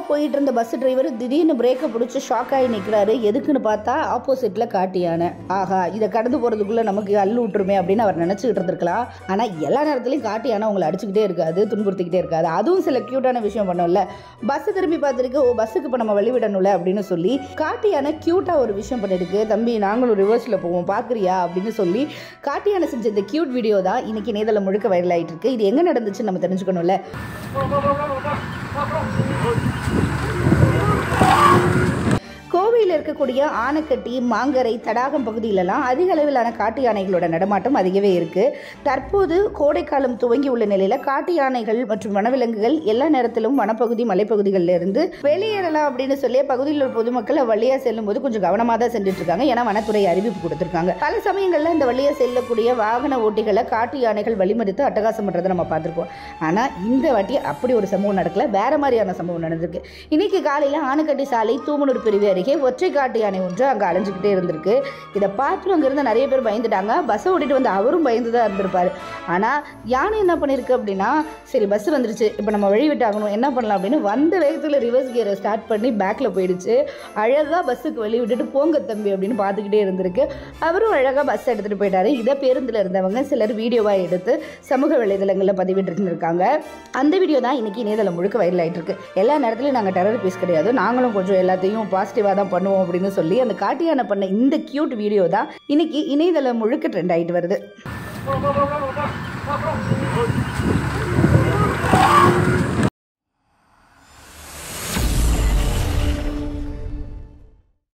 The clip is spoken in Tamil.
போயிட்டு இருந்த பஸ் டிரைவர் திடீர்னு பிரேக்கை பிடிச்சி ஷாக் ஆகி நிற்கிறாரு. எதுக்குன்னு பார்த்தா ஆப்போசிட்ல காட்டு யானை. ஆஹா, இதை கடந்து போறதுக்குள்ள நமக்கு அள்ளு விட்டுருமே அப்படின்னு அவர் நினைச்சுக்கிட்டு இருந்திருக்கலாம். ஆனா எல்லா நேரத்திலையும் காட்டு யானை உங்களை அடிச்சுக்கிட்டே இருக்காது, துன்புறுத்திக்கிட்டே இருக்காது. அதுவும் சில கியூட்டான விஷயம் பண்ணோம்ல. பஸ் திரும்பி பார்த்துருக்கு, ஓ பஸ்ஸுக்கு இப்போ நம்ம வழிவிடணும்ல அப்படின்னு சொல்லி காட்டு யானை கியூட்டா ஒரு விஷயம் பண்ணிருக்கு. தம்பி நாங்களும் ரிவர்ஸ்ல போவோம் பாக்குறியா அப்படின்னு சொல்லி காட்டு யானை செஞ்ச இந்த கியூட் வீடியோ தான் இன்னைக்கு இணையதளம் முழுக்க வைரல் ஆயிட்டு இருக்கு. இது எங்க நடந்துச்சுன்னு நம்ம தெரிஞ்சுக்கணும்ல. கோவையில் இருக்கக்கூடிய ஆனைக்கட்டி, மாங்கரை, தடாகம் பகுதியிலலாம் அதிக அளவிலான காட்டு யானைகளோட நடமாட்டம் அதிகவே இருக்கு. தற்போது கோடைக்காலம் துவங்கி உள்ள நிலையில காட்டு யானைகள் மற்றும் வனவிலங்குகள் எல்லா நேரத்திலும் வனப்பகுதி, மலைப்பகுதிகளில் இருந்து வெளியேறலாம் அப்படின்னு சொல்லி பகுதியில் உள்ள பொதுமக்கள் வழியா செல்லும் போது கொஞ்சம் கவனமாக தான் செஞ்சுட்டு இருக்காங்க. ஏன்னா வனத்துறை அறிவிப்பு கொடுத்திருக்காங்க. பல சமயங்கள்ல இந்த வழியா செல்லக்கூடிய வாகன ஓட்டிகளை காட்டு யானைகள் வழிமறித்து அட்டகாசம் பண்றதை நம்ம பார்த்திருக்கோம். ஆனா இந்த வாட்டி அப்படி ஒரு சம்பவம் நடக்கல, வேற மாதிரியான சம்பவம் நடந்திருக்கு. இன்னைக்கு காலையில ஆனைக்கட்டி சாலை தூமனூர் பிரிவு அருகே ஒற்றை காட்டு யானை ஒன்று அங்கே அலைஞ்சிக்கிட்டே இருந்திருக்கு. இதை பார்த்து அங்கிருந்து நிறைய பேர் பயந்துட்டாங்க. பஸ்ஸை ஓட்டிட்டு வந்து அவரும் பயந்து தான் இருந்திருப்பாரு. ஆனால் யானை என்ன பண்ணிருக்கு அப்படின்னா, சரி பஸ் வந்துருச்சு, இப்போ நம்ம வழி விட்டாகணும், என்ன பண்ணலாம் அப்படின்னு வந்த வேகத்தில் ரிவர்ஸ் கியரை ஸ்டார்ட் பண்ணி பேக்கில் போயிடுச்சு. அழகாக பஸ்ஸுக்கு வழி விட்டுட்டு போங்க தம்பி அப்படின்னு பார்த்துக்கிட்டே இருந்திருக்கு. அவரும் அழகாக பஸ் எடுத்துகிட்டு போயிட்டாரு. இதை பேருந்தில் இருந்தவங்க சிலர் வீடியோவாக எடுத்து சமூக வலைதளங்களில் பதிவிட்டு இருந்திருக்காங்க. அந்த வீடியோ தான் இன்னைக்கு இணையதளம் முழுக்க வைரல் ஆகிட்டு இருக்கு. எல்லா நேரத்துலையும் நாங்கள் டெரர் பீஸ் கிடையாது, நாங்களும் கொஞ்சம் எல்லாத்தையும் பாசிட்டிவாக தான் பண்ணுவோம் அப்படின்னு சொல்லி அந்த காட்டு யானை பண்ண இந்த கியூட் வீடியோ தான் இன்னைக்கு இணையதளம் முழுக்க ட்ரெண்ட் ஆகிட்டு வருது.